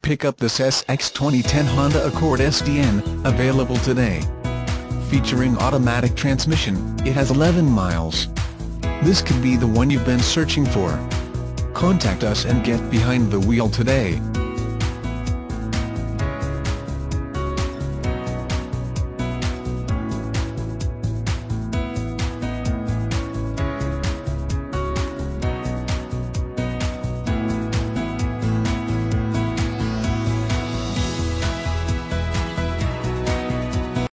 pick up this SX 2010 Honda Accord SDN, available today. Featuring automatic transmission, it has 11 miles. This could be the one you've been searching for. Contact us and get behind the wheel today.